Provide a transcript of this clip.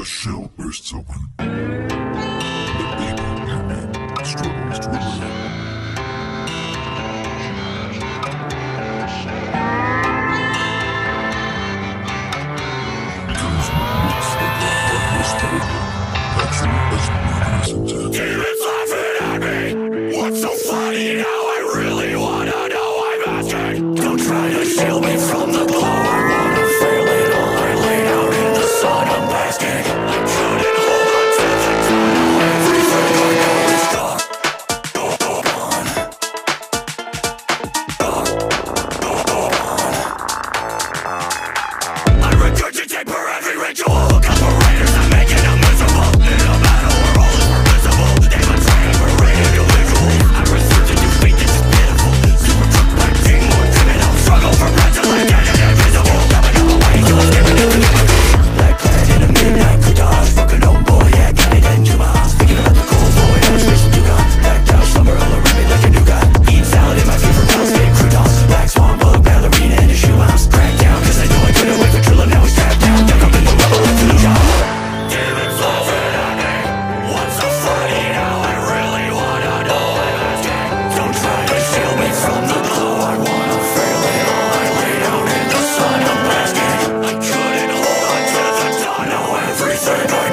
shell bursts open. The baby human struggles to live. Because what looks like a harmless ballgame actually has murderous intent. Demons laughing at me. What's so funny now? I really wanna know. I'm asking. Don't try to shield me from the glow. I wanna feel it all. I laid out in the sun. I'm basking. I couldn't hold on to the tunnel. Everything I know is gone. I regurgitate for every ritual. Look up for raiders. I'm making them miserable. In a battle where all is permissible. They betray for individuals. I refuse to defeat this is pitiful. Super crook acting more criminal. Struggle for breath till I get it invisible. Coming up away till I'm giving it to the black clad in a midnight croutage. Fucking old boy, yeah, got it into my house. Thinking about the cold boy, how much space you got. Black couch, slumber all around me like a new guy. Eating salad in my favorite house, getting croutons. Black swan, bug, ballerina, and a shoe house. Cracked down, cause I knew I couldn't wait for Trilla. Now he's trapped down, dug up in the rubble of illusion. Demons laughing at me. What's so funny now? I really wanna know. I'm asking. Don't try to shield me from the glow. I wanna feel it all. I laid out in the sun. I'm basking. I couldn't hold on to the dawn. Now everything I